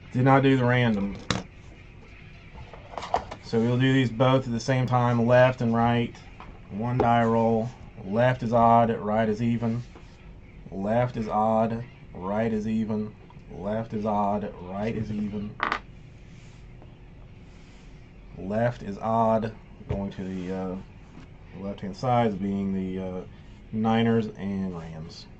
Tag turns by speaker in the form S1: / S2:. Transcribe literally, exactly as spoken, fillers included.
S1: Did not do the random. So we'll do these both at the same time, left and right. One die roll. Left is odd, right is even. Left is odd, right is even. Left is odd, right is even. Left is odd, going to the uh, left hand side, being the uh, Niners and Rams.